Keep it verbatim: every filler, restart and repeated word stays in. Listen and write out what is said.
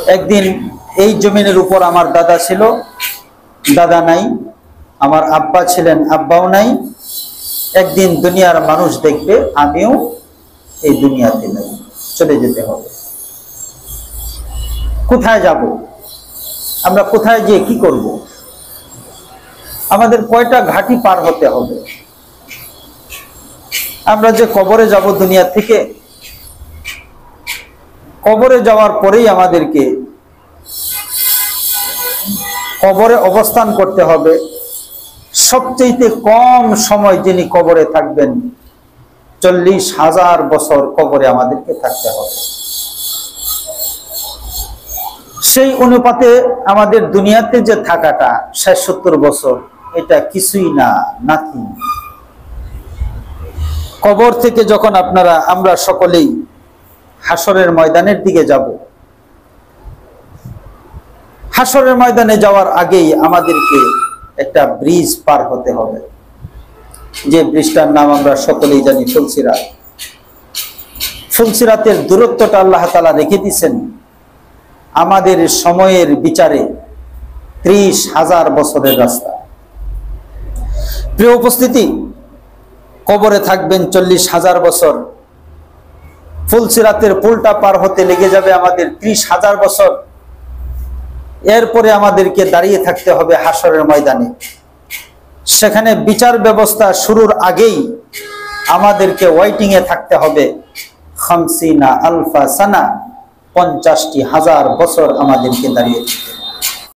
একদিন এই জমিনের উপর আমার দাদা ছিল, দাদা নাই, আমার আব্বা ছিলেন, আব্বাও নাই। একদিন দুনিয়ার মানুষ দেখবে আমিও এই দুনিয়াতে নাই, চলে যেতে হবে। কোথায় যাব? আমরা কোথায় গিয়ে কি করব? আমাদের কয়টা ঘাটি পার হতে হবে? আমরা যে কবরে যাব দুনিয়া থেকে, কবরে যাওয়ার পরেই আমাদেরকে কবরে অবস্থান করতে হবে। সবচেয়ে কম সময় যিনি কবরে থাকবেন, চল্লিশ হাজার বছর কবরে আমাদেরকে থাকতে হবে। সেই অনুপাতে আমাদের দুনিয়াতে যে থাকাটা ষাট সত্তর বছর, এটা কিছুই না, নাথিং। কবর থেকে যখন আপনারা আমরা সকলেই হাসরের ময়দানের দিকে যাব, হাসরের ময়দানে যাওয়ার আগেই আমাদেরকে একটা ব্রিজ পার হতে হবে, যে ব্রিজটার নাম আমরা সকলেই জানি ফুলসিরাত। ফুলসিরাতের দূরত্বটা আল্লাহ তাআলা রেখে দিয়েছেন আমাদের সময়ের বিচারে ত্রিশ হাজার বছরের রাস্তা। প্রিয় উপস্থিতি, কবরে থাকবেন চল্লিশ হাজার বছর, ফুলসিরাতের পুলটা পার হতে লেগে যাবে আমাদের ত্রিশ হাজার বছর। এরপরে আমাদেরকে দাঁড়িয়ে থাকতে হবে হাসরের ময়দানে। সেখানে বিচার ব্যবস্থা শুরুর আগেই আমাদেরকে ওয়েটিং এ থাকতে হবে খামসিনা আলফা সানা, পঞ্চাশটি হাজার বছর আমাদেরকে দাঁড়িয়ে থাকতে হবে।